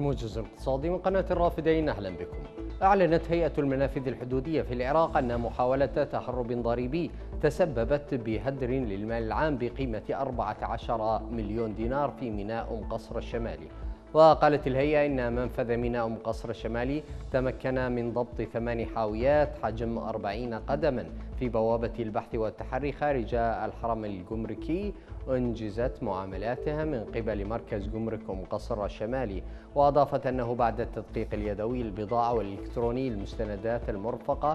الموجز الاقتصادي من قناة الرافدين، أهلا بكم. أعلنت هيئة المنافذ الحدودية في العراق أن محاولة تهرب ضريبي تسببت بهدر للمال العام بقيمة 14 مليون دينار في ميناء أم قصر الشمالي. وقالت الهيئة إن منفذ ميناء أم قصر الشمالي تمكن من ضبط 8 حاويات حجم 40 قدما في بوابة البحث والتحري خارج الحرم الجمركي، أنجزت معاملاتها من قبل مركز جمرك أم قصر الشمالي. وأضافت أنه بعد التدقيق اليدوي للبضاعة والإلكتروني المستندات المرفقة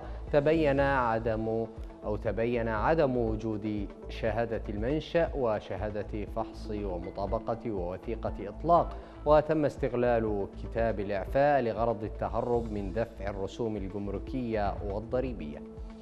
تبين عدم وجود شهادة المنشأ وشهادة فحص ومطابقة ووثيقة إطلاق، وتم استغلال كتاب الإعفاء لغرض التهرب من دفع الرسوم الجمركية والضريبية.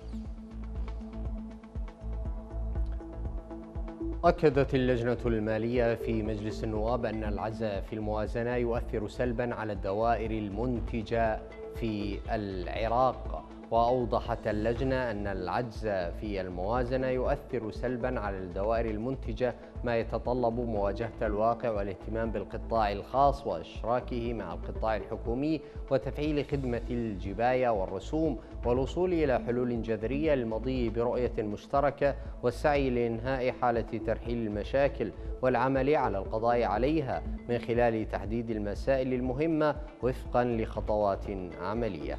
أكدت اللجنة المالية في مجلس النواب أن العجز في الموازنة يؤثر سلبا على الدوائر المنتجة في العراق. وأوضحت اللجنة أن العجز في الموازنة يؤثر سلبا على الدوائر المنتجة، ما يتطلب مواجهة الواقع والاهتمام بالقطاع الخاص وإشراكه مع القطاع الحكومي وتفعيل خدمة الجباية والرسوم، والوصول إلى حلول جذرية للمضي برؤية مشتركة والسعي لإنهاء حالة ترحيل المشاكل والعمل على القضاء عليها من خلال تحديد المسائل المهمة وفقا لخطوات عملية.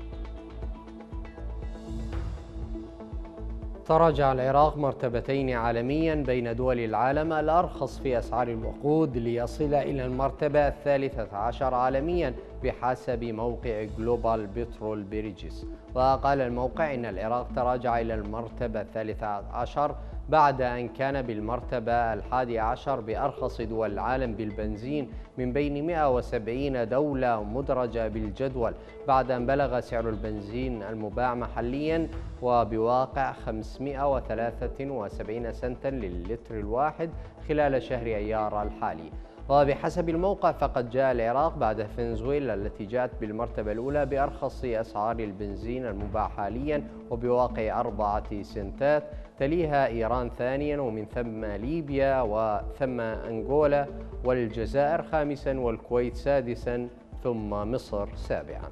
تراجع العراق مرتبتين عالميا بين دول العالم الأرخص في أسعار الوقود ليصل إلى المرتبة 13 عالميا بحسب موقع جلوبال بترول بريجز. وقال الموقع إن العراق تراجع إلى المرتبة 13 بعد أن كان بالمرتبة 11 بأرخص دول العالم بالبنزين من بين 170 دولة مدرجة بالجدول، بعد أن بلغ سعر البنزين المباع محليا وبواقع 573 سنتا للتر الواحد خلال شهر أيار الحالي. وبحسب الموقع فقد جاء العراق بعد فنزويلا التي جاءت بالمرتبة الأولى بأرخص أسعار البنزين المباع حاليا وبواقع 4 سنتات، تليها إيران ثانيا ومن ثم ليبيا وثم أنغولا والجزائر خامسا والكويت سادسا ثم مصر سابعا.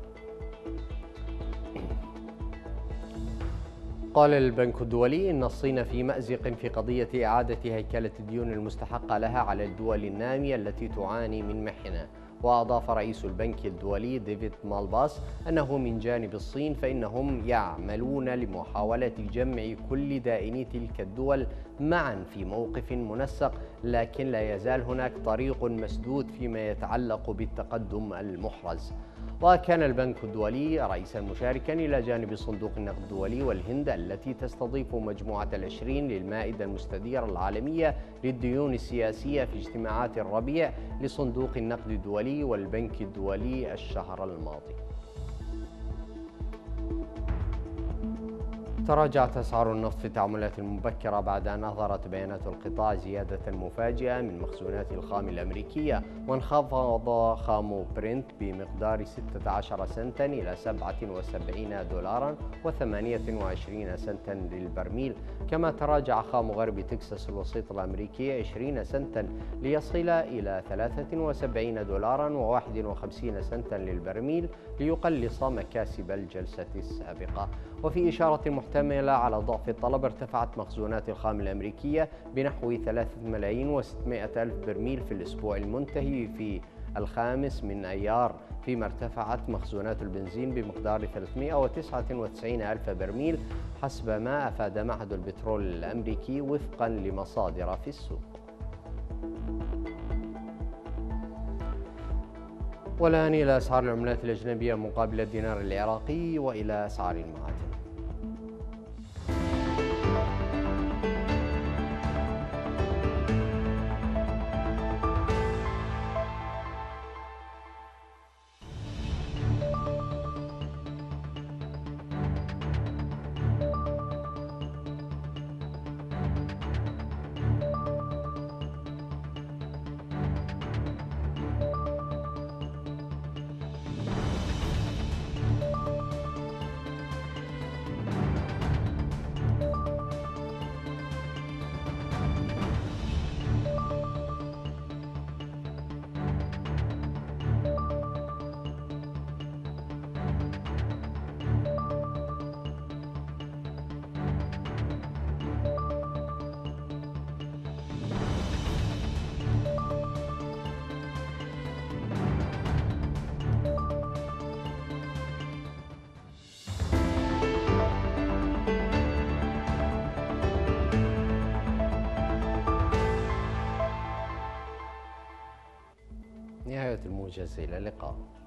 قال البنك الدولي إن الصين في مأزق في قضية إعادة هيكلة الديون المستحقة لها على الدول النامية التي تعاني من محنة. وأضاف رئيس البنك الدولي ديفيد مالباس أنه من جانب الصين فإنهم يعملون لمحاولة جمع كل دائني تلك الدول معا في موقف منسق، لكن لا يزال هناك طريق مسدود فيما يتعلق بالتقدم المحرز. وكان البنك الدولي رئيسا مشاركا إلى جانب صندوق النقد الدولي والهند التي تستضيف مجموعة العشرين للمائدة المستديرة العالمية للديون السياسية في اجتماعات الربيع لصندوق النقد الدولي والبنك الدولي الشهر الماضي. تراجعت أسعار النفط في التعاملات المبكرة بعد أن أظهرت بيانات القطاع زيادة مفاجئة من مخزونات الخام الأمريكية، وانخفض خام برنت بمقدار 16 سنتا إلى 77 دولارا و28 سنتا للبرميل. كما تراجع خام غرب تكساس الوسيط الأمريكي 20 سنتا ليصل إلى 73 دولارا و51 سنتا للبرميل ليقلص مكاسب الجلسة السابقة. وفي إشارة محتملة على ضعف الطلب، ارتفعت مخزونات الخام الأمريكية بنحو 3,600,000 برميل في الأسبوع المنتهي في 5 من أيار، فيما ارتفعت مخزونات البنزين بمقدار 399,000 برميل حسب ما أفاد معهد البترول الأمريكي وفقا لمصادر في السوق. والآن إلى أسعار العملات الأجنبية مقابل الدينار العراقي وإلى أسعار المعادن. نهاية الموجز، إلى اللقاء.